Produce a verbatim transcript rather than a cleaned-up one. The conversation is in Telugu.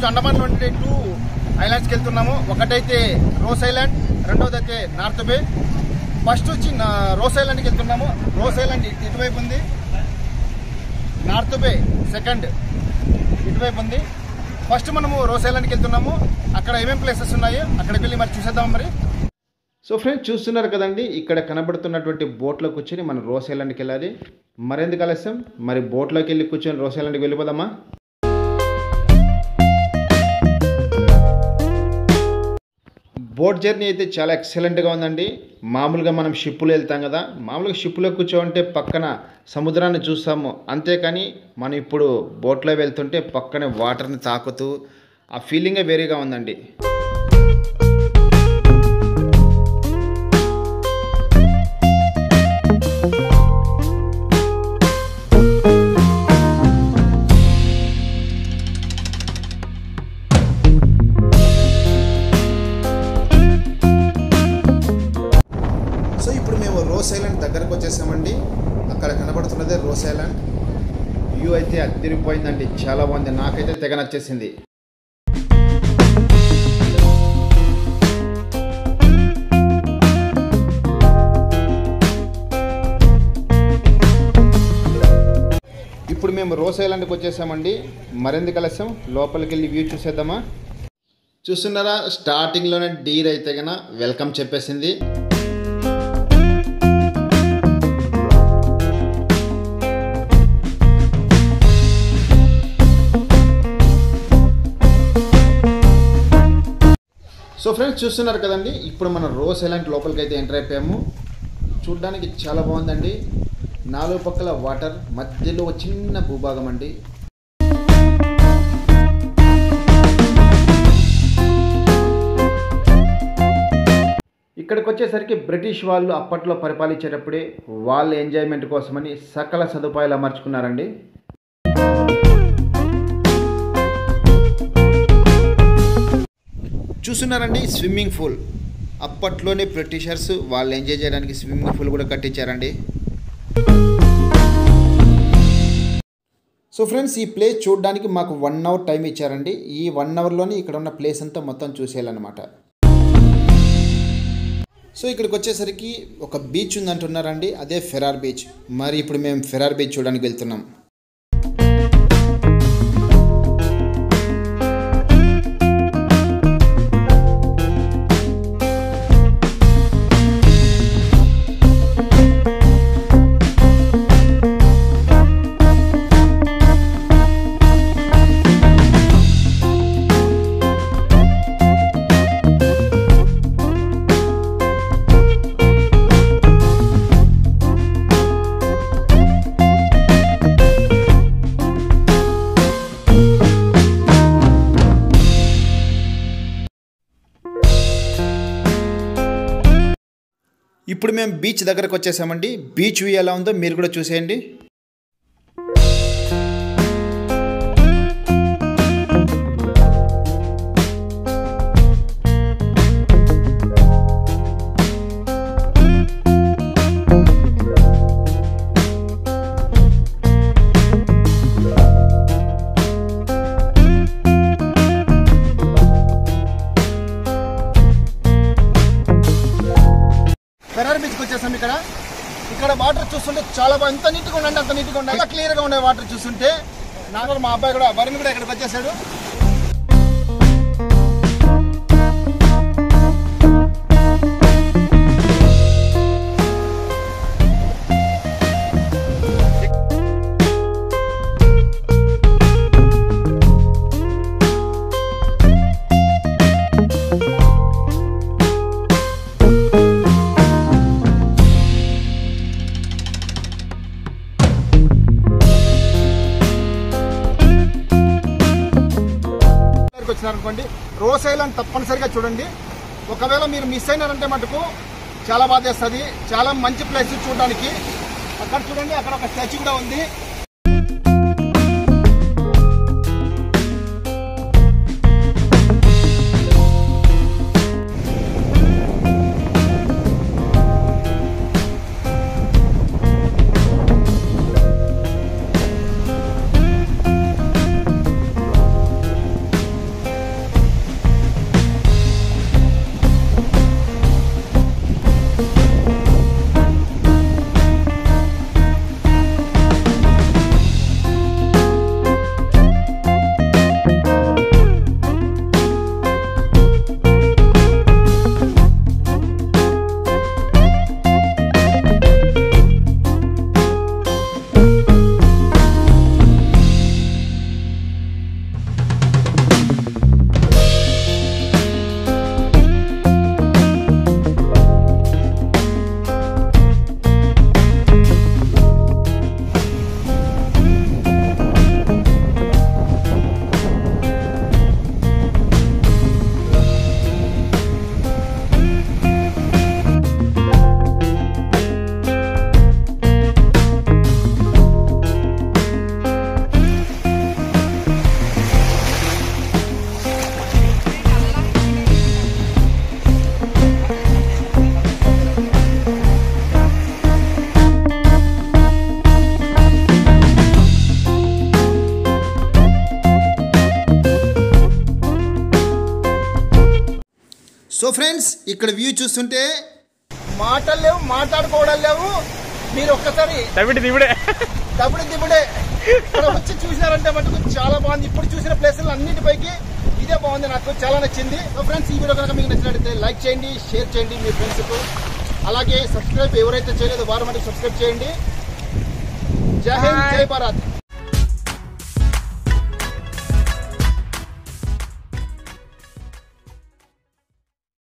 ఈరోజు అండమాన్ నుండి టూ ఐలాండ్స్కి వెళ్తున్నాము. ఒకటైతే రోస్ ఐలాండ్, రెండోది అయితే నార్త్ బే. ఫస్ట్ వచ్చి రోస్ ఐలాండ్కి వెళ్తున్నాము. రోస్ ఐలాండ్ ఇటువైపు ఉంది, నార్త్ బే సెకండ్ ఇటువైపు ఉంది. ఫస్ట్ మనము రోస్ ఐలాండ్కి వెళ్తున్నాము. అక్కడ ఏమేమి ప్లేసెస్ ఉన్నాయో అక్కడికి వెళ్ళి మరి చూసేద్దాం. మరి సో ఫ్రెండ్స్ చూస్తున్నారు కదండి, ఇక్కడ కనబడుతున్నటువంటి బోట్లో కూర్చొని మనం రోస్ ఐలాండ్కి వెళ్ళాలి. మరెందుకు ఆలస్యం, మరి బోట్లోకి వెళ్ళి కూర్చొని రోస్ ఐలాండ్కి వెళ్ళిపోదామా? బోట్ జర్నీ అయితే చాలా ఎక్సలెంట్గా ఉందండి. మామూలుగా మనం షిప్పులో వెళ్తాం కదా, మామూలుగా షిప్పులో కూర్చోంటే పక్కన సముద్రాన్ని చూస్తాము, అంతేకాని మనం ఇప్పుడు బోట్లో వెళ్తుంటే పక్కనే వాటర్ని తాకుతూ ఆ ఫీలింగే వేరేగా ఉందండి. రోస్ ఐలాండ్ దగ్గరకు వచ్చేసామండి. అక్కడ కనబడుతున్నదే రోస్ ఐలాండ్. వ్యూ అయితే అదిరిపోయిందండి, చాలా బాగుంది. నాకైతే తెగ నచ్చేసింది. ఇప్పుడు మేము రోస్ ఐలాండ్కి వచ్చేసామండి. మరెందుకు ఆలస్యం, లోపలికి వెళ్ళి వ్యూ చూసేద్దామా? చూస్తున్నారా, స్టార్టింగ్లోనే డీర్ అయితే కన్నా వెల్కమ్ చెప్పేసింది. సో ఫ్రెండ్స్ చూస్తున్నారు కదండి, ఇప్పుడు మనం రోస్ ఐలాండ్ లోపలికి అయితే ఎంటర్ అయిపోయాము. చూడ్డానికి చాలా బాగుందండి. నాలుగు పక్కల వాటర్, మధ్యలో ఒక చిన్న భూభాగం అండి. ఇక్కడికి వచ్చేసరికి బ్రిటిష్ వాళ్ళు అప్పట్లో పరిపాలించేటప్పుడే వాళ్ళ ఎంజాయ్మెంట్ కోసమని సకల సదుపాయాలు అమర్చుకున్నారండి. చూస్తున్నారండి, స్విమ్మింగ్ పూల్. అప్పట్లోనే బ్రిటిషర్స్ వాళ్ళు ఎంజాయ్ చేయడానికి స్విమ్మింగ్ పూల్ కూడా కట్టించారండి. సో ఫ్రెండ్స్, ఈ ప్లేస్ చూడడానికి మాకు వన్ అవర్ టైం ఇచ్చారండి. ఈ వన్ అవర్లోనే ఇక్కడ ఉన్న ప్లేస్ అంతా మొత్తం చూసేయాలన్నమాట. సో ఇక్కడికి వచ్చేసరికి ఒక బీచ్ ఉందంటున్నారండి, అదే ఫెరార్ బీచ్. మరి ఇప్పుడు మేము ఫెరార్ బీచ్ చూడడానికి వెళ్తున్నాం. ఇప్పుడు మేము బీచ్ దగ్గరకు వచ్చేసామండి. బీచ్ వ్యూ ఎలా ఉందో మీరు కూడా చూసేయండి. ఫెరార్ బీచ్కి వచ్చేసాం. ఇక్కడ ఇక్కడ వాటర్ చూస్తుంటే చాలా బాగా, ఎంత నీట్గా ఉండండి, అంత నీట్గా ఉండాలి, చాలా క్లియర్గా ఉండే వాటర్ చూస్తుంటే. నాకు మా అబ్బాయి కూడా, వరుణ్ కూడా ఇక్కడికి వచ్చేసాడు. వచ్చినారనుకోండి, రోస్ ఐలాండ్ తప్పనిసరిగా చూడండి. ఒకవేళ మీరు మిస్ అయినారంటే మటుకు చాలా బాధ చేస్తుంది. చాలా మంచి ప్లేస్ చూడడానికి. అక్కడ చూడండి, అక్కడ ఒక స్టాచ్యూ కూడా ఉంది. ఇక్కడ వ్యూ చూస్తుంటే మాటలు లేవు, మాట్లాడుకోవడం లేవు. మీరు ఒక్కసారి తమిడి దిగుడే తమిడి దిగుడే ఇక్కడ వచ్చి చూసినారంటే మటుకు చాలా బాగుంది. ఇప్పుడు చూసిన ప్లేసులు అన్నిటిపైకి ఇదే బాగుంది, నాకు చాలా నచ్చింది. సో ఫ్రెండ్స్, ఈ వీడియో కనుక మీకు నచ్చినట్లయితే లైక్ చేయండి, షేర్ చేయండి మీ ఫ్రెండ్స్కు. అలాగే సబ్స్క్రైబ్ ఎవరైతే చేయలేదో వారు మనకి సబ్స్క్రైబ్ చేయండి. జై హింద్, జై భారత్.